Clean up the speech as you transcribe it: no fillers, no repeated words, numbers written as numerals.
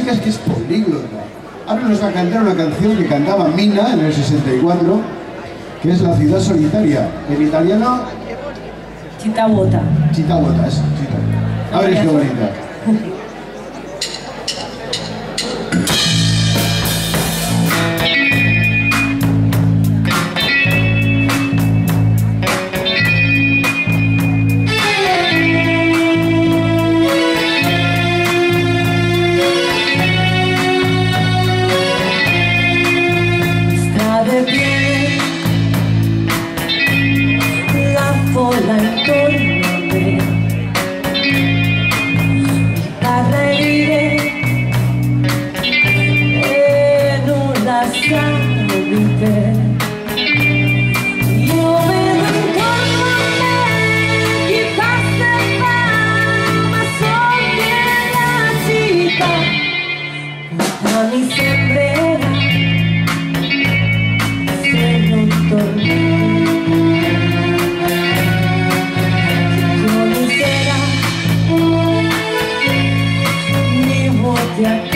chica es que es políglota. Ahora nos va a cantar una canción que cantaba Mina en el 64, que es La ciudad solitaria. En italiano... Città vuota. Città vuota, eso. Città. A ver, qué bonita. Folla intorno a me, mi parla e ride e nulla sa di te. Io vedo intorno a me chi passa e va, ma sogna la città, ma mi sembrerà se non tornerò. Yeah.